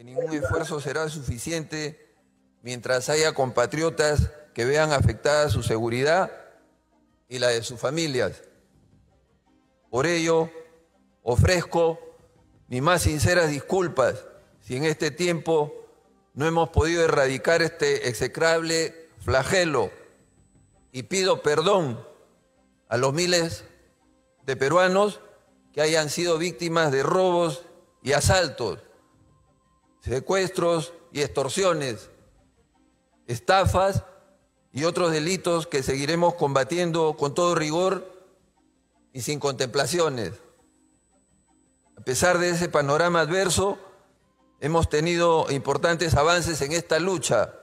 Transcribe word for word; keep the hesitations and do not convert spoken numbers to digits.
que ningún esfuerzo será suficiente mientras haya compatriotas que vean afectada su seguridad y la de sus familias. Por ello, ofrezco mis más sinceras disculpas si en este tiempo no hemos podido erradicar este execrable flagelo y pido perdón a los miles de peruanos que hayan sido víctimas de robos y asaltos, secuestros y extorsiones, estafas y otros delitos que seguiremos combatiendo con todo rigor y sin contemplaciones. A pesar de ese panorama adverso, hemos tenido importantes avances en esta lucha